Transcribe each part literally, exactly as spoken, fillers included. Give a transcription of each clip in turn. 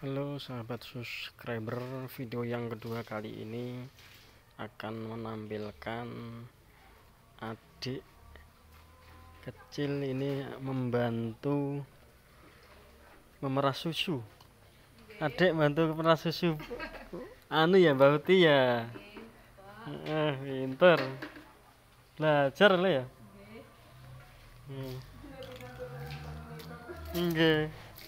Halo sahabat subscriber, video yang kedua kali ini akan menampilkan adik kecil ini membantu memerah susu. Adik bantu memerah susu anu ya Mbak Uti ya. Eh, pinter. Belajar lah ya. Hmm. Nggih.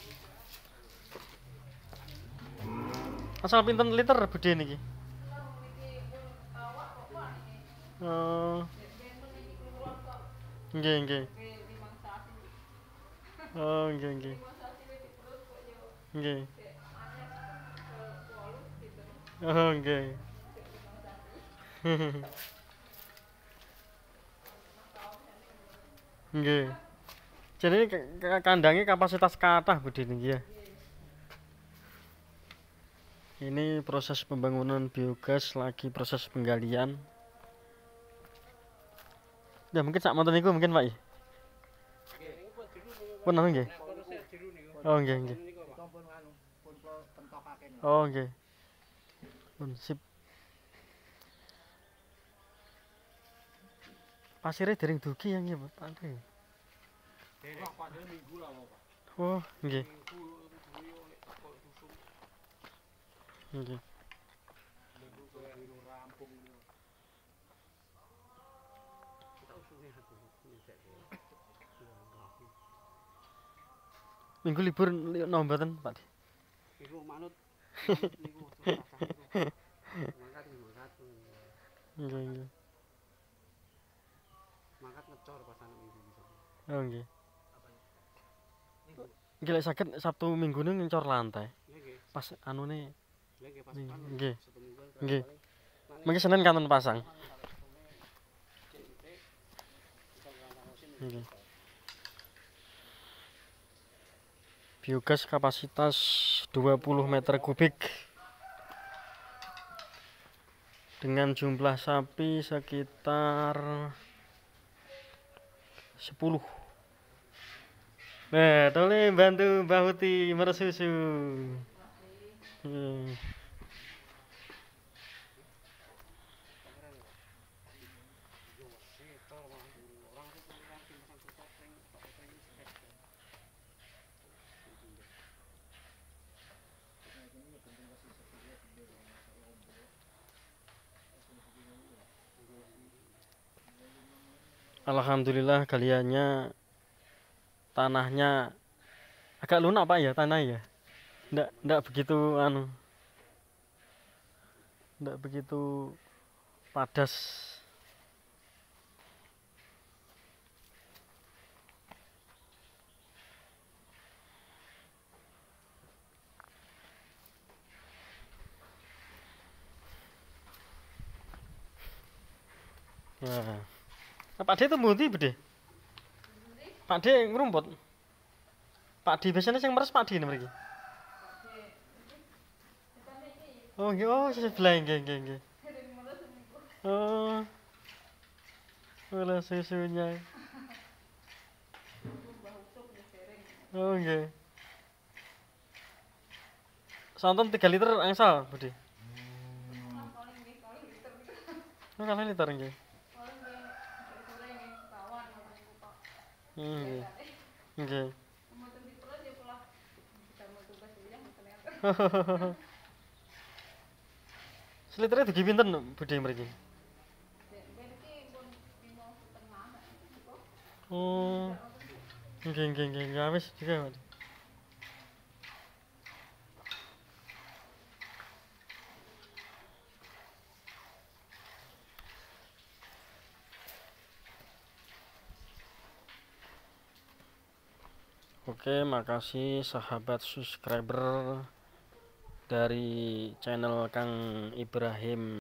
Asal pinten liter budhe niki? Oh. Nggih, nggih. Oh, nggih, nggih. Nggih. Oh, nggih. Nggih. Jadi kandangnya kapasitas kathah budhe niki ya. Ini proses pembangunan biogas, lagi proses penggalian. Ya mungkin sak monten niku mungkin Pak. Pun anu nggih. Oh nggih nggih. Oh nggih. Pun sip. Pasirnya dereng dugi ya nggih Pak. Oh nggih. Nggih. Minggu libur no mboten, Pak? Iku manut niku mangkat mangkat. Nggih, nggih. Mangkat ngecor pas ana minggu bisa. Oh nggih. Nggih lek saged Sabtu Minggu niku ngecor lantai. Nggih. Pas anune Nggih pas nggih. Nggih. Mungkin Senin kanten pasang. Nggih. Biogas kapasitas dua puluh meter kubik dengan jumlah sapi sekitar sepuluh. Nah, tolong bantu Mbak Uti meres susu. Hmm. Alhamdulillah galiannya tanahnya agak lunak Pak ya tanah ya. Nggak nggak begitu anu. Nggak begitu padas. Nah. Nah, Pak D itu mundi bede. Pak D ngerumput. Pak D biasanya yang meres Pak D ini mriki. Oh, nggih, oh sebelah nggih, nggih, nggih. Oh. Olah susunya. Oh, nggih. Sonten tiga liter angsal, Budi. Oh, kalih liter nggih. Hmm, nggih. Nggih. Seliternya dugi pinten Budi mriki? Oh. Nggih, nggih, nggih, nggih, wis juga. Oke, makasih sahabat subscriber dari channel Kang Ibrahim.